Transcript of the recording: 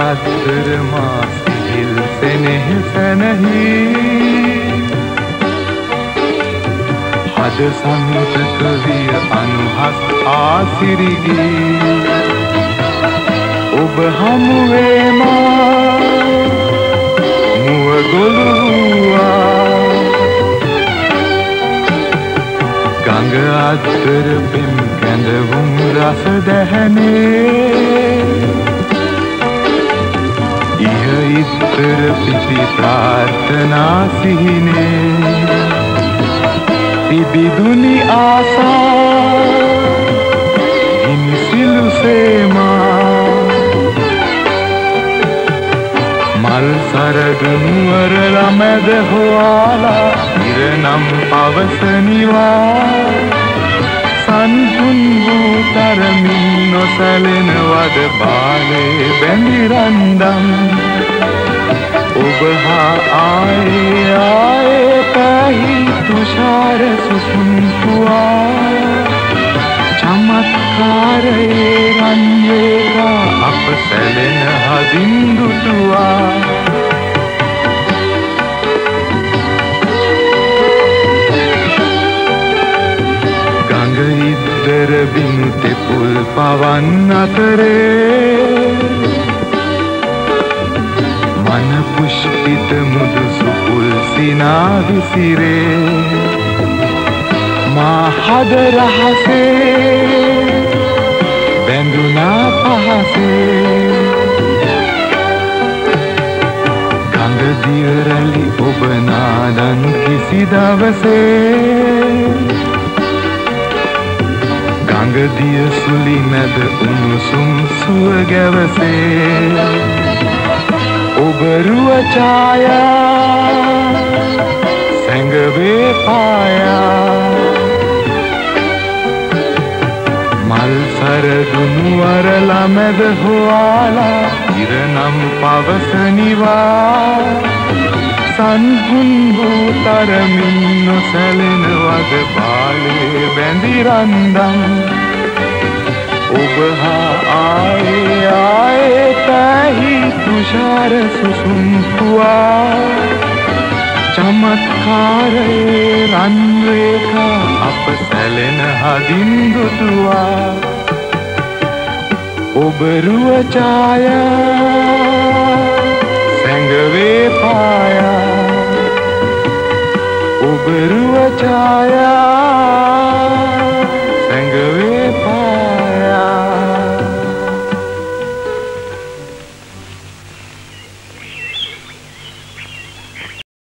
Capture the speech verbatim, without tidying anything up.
අත්තර මා සිහිල් සෙනෙහස නැහි හද සන්තක විය අනුහස් ආසිරිගී ඔබ හමුවේ මා මුව ගොළුවා ගඟ අත්තර පෙම් කැඳවුම් රස දැහැනේ ඉහ ඉත්තර පිපි ප්‍රාර්ථනා සිහිනේ තිබිදුනි ආසා ගිනි සිලු සේමා මල් සරදුනුවර ළමැද හොයාලා ඉරනම් පවසනිවා සන්තුන් වූ තරමින් නොසැලෙන වද බාලේ බැඳි රන්දම් ඔබ හා ආයේ ආයේ පැහි තුෂාර සුසුම්පුවා චමත්කාරයේ රන්වේගා අප සැලෙන හදින් දුටුවා ගඟ ඉද්දර බිමු තෙපුල් පවන් අතරේ මන පුෂ්පිත මුදු සුපුල් සිනා විසිරේ මා හද රහසේ බැඳුනා පහසේ ගඟ දිය රැලි ඔබ නාදන් කිසි දවසේ ගඟ දිය සුලි මැද උණුසුම් සුව ගැවසේ ඔබ රුව ඡායා සැඟවේ පායා මල් සරදුනුවර ළමැද හොයාලා ඉරනම් පවසනිවා සන්හුන් වූ තරමින් නොසැලෙන වද බාලේ බැඳි රන්දම් ඔබ හා ආයේ ආයේ පැහි තුෂාර සුසුම්පුවා චමත්කාරයේ රන්වේගා අප සැලෙන හදින් දුටුවා ඔබ රුව ඡායා සැඟවේ පායා ඔබ රුව ඡායා